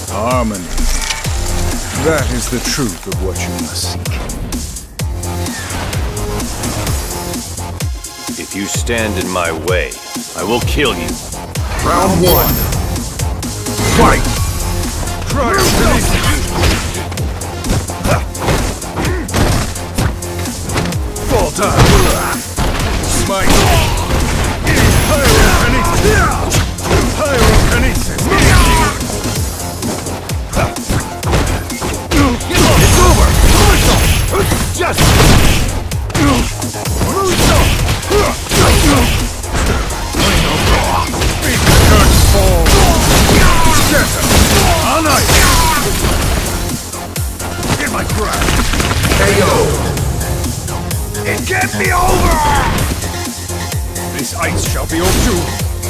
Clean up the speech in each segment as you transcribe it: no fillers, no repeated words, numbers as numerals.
Harmony. That is the truth of what you must seek. If you stand in my way, I will kill you. Round one. Fight! Fall down! Smite! Pyrokinesis! It's over! Just! In my grasp! KO! It can't be over! This ice shall be your doom!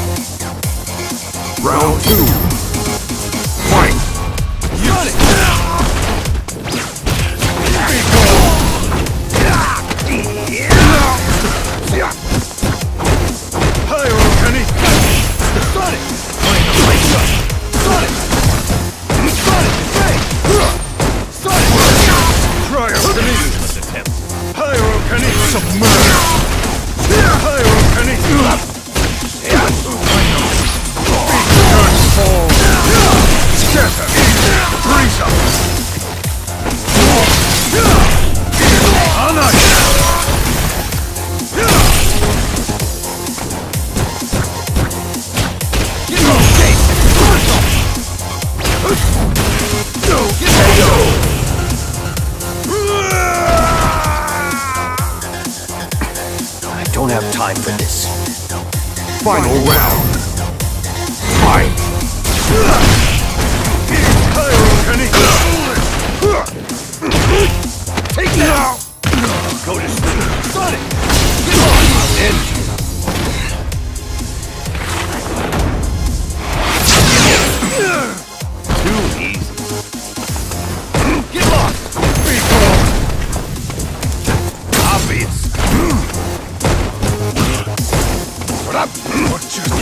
Round two. Fight! You got it! I don't have time for this. Final round. Fight! Take it out! Go to sleep. Sonic! Get on! I'll end you. Too easy. Get lost! Be gone! Obvious. What up? What just...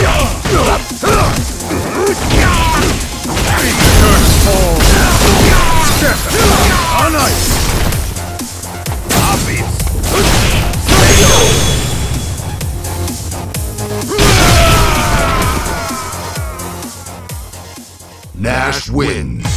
On ice! Obvious. Nash wins.